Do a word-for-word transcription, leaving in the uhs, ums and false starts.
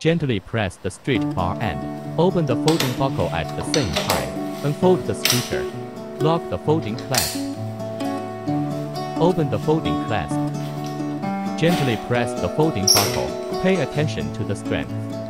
Gently press the straight bar and open the folding buckle at the same time. Unfold the scooter. Lock the folding clasp. Open the folding clasp. Gently press the folding buckle. Pay attention to the strength.